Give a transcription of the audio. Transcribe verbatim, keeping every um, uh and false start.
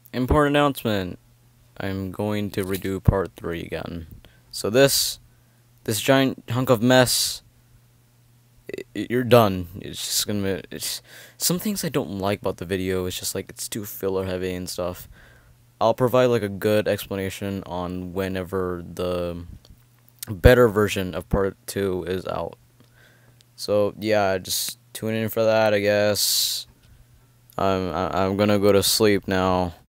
Important announcement. I'm going to redo part three again. So this this giant hunk of mess, i you're done. It's just gonna be, it's some things I don't like about the video. It's just like it's too filler heavy and stuff. I'll provide like a good explanation on whenever the better version of part two is out. So yeah, just tune in for that, I guess. I'm I- I'm gonna go to sleep now.